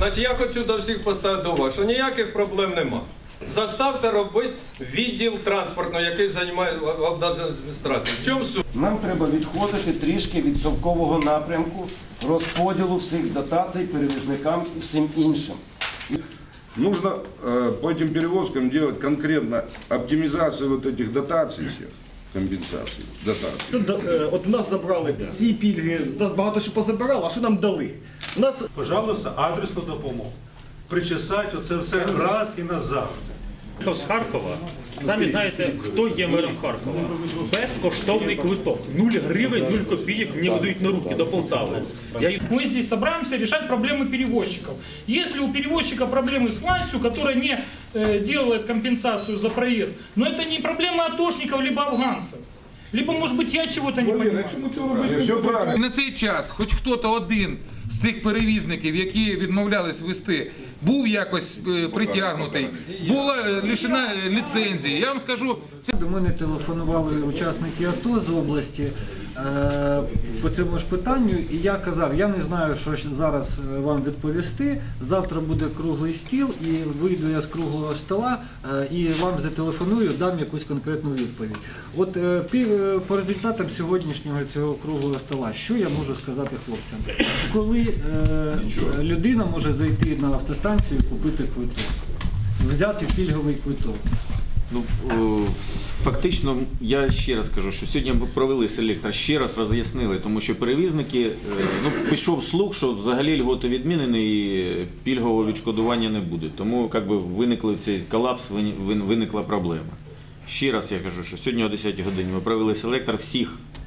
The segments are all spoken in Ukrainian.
Значить, я хочу до всіх поставити увагу, що ніяких проблем нема. Заставте робити відділ транспортного, який займає облдержадміністрацію. В чому суть? Нам треба відходити трішки від совкового напрямку розподілу всіх дотацій перевізникам і всім іншим. Нужно по этим перевозкам делать конкретно оптимизацию вот этих дотаций всех, компенсаций, дотаций. От у нас забрали ці пільги, нас багато що позабирали, а що нам дали? У нас... Пожалуйста, адресну допомогу. Причесати оце все раз і назавжди. З Харкова, самі знаєте, хто є мером Харкова. Безкоштовний квиток. 0 гривень, 0 копійок мені видають на руки до Полтави. Мы здесь собираемся решать проблемы перевозчиков. Если у перевозчика проблемы с властью, которая не делает компенсацию за проезд, но это не проблема атошников либо афганцев. Либо, может быть, я чего-то не понимаю. Все правильно. На цей час хоч хто-то один з тих перевізників, які відмовлялись вести, був якось притягнутий, була лишена ліцензії. Я вам скажу, це... До мене телефонували учасники АТО з області по цьому ж питанню, і я казав, я не знаю, що зараз вам відповісти, завтра буде круглий стіл, і вийду я з круглого стола, і вам зателефоную, дам якусь конкретну відповідь. От по результатам сьогоднішнього цього круглого стола, що я можу сказати хлопцям? Коли людина може зайти на автостанцію і купити квиток, взяти пільговий квиток? Ну, фактично, я ще раз кажу, що сьогодні ми провели селектор, ще раз роз'яснили, тому що перевізники, пішов слух, що взагалі льготи відмінені і пільгового відшкодування не буде. Тому виникли цей колапс, виникла проблема. Ще раз я кажу, що сьогодні о 10 годині ми провели селектор, всіх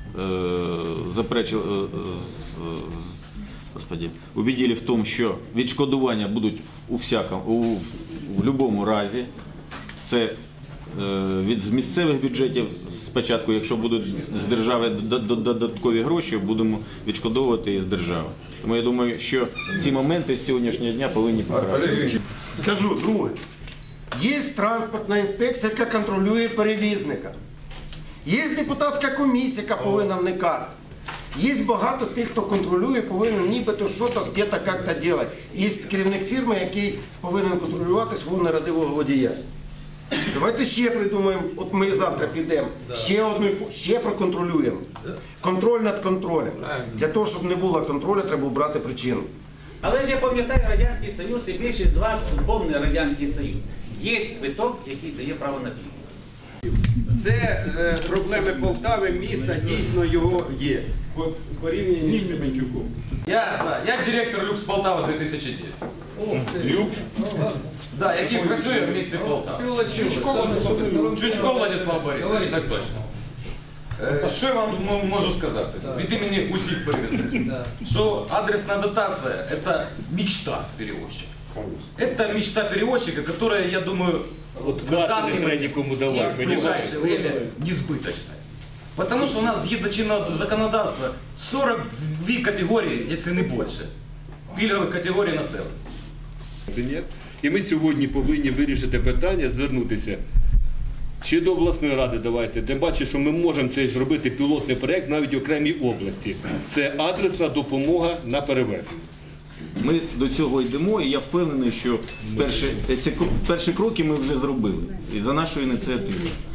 убедили в тому, що відшкодування будуть у будь-якому разі. Це з місцевих бюджетів спочатку, якщо будуть з держави додаткові гроші, будемо відшкодовувати і з держави. Тому я думаю, що ці моменти з сьогоднішнього дня повинні пограти. Скажу, друге, є транспортна інспекція, яка контролює перевізника. Є депутатська комісія, яка повинна вникати. Є багато тих, хто контролює, повинен нібито щось десь як-то робити. Є керівник фірми, який повинен контролювати свого нерадивого водія. Давайте ще придумаємо, от ми завтра підемо, ще проконтролюємо. Контроль над контролем. Для того, щоб не було контролю, треба брати причину. Але ж я пам'ятаю Радянський Союз, і більшість з вас помне Радянський Союз. Є квиток, який дає право на пільгу. Це проблеми Полтави, міста, дійсно його є. Порівняні з Кременчуком. Я директор Люкс Полтава 2009. Люкс? Да, який працює в місті Полтава. Чучко Владислав Борисович, так точно. Що я вам можу сказати? Від імені усіх перевізників. Що адресна дотація – це мечта перевозчика. Это мечта перевозчика, которая, я думаю, в ближайшее время несбыточная. Потому что у нас згідно чинного законодавства 42 категорії, якщо не більше, пільгових категорій населення. І ми сьогодні повинні вирішити питання, звернутися чи до обласної ради, давайте, тим паче, що ми можемо це зробити пілотний проєкт навіть в окремій області. Це адресна допомога на перевезення. Ми до цього йдемо, і я впевнений, що перші кроки ми вже зробили. І за нашою ініціативою.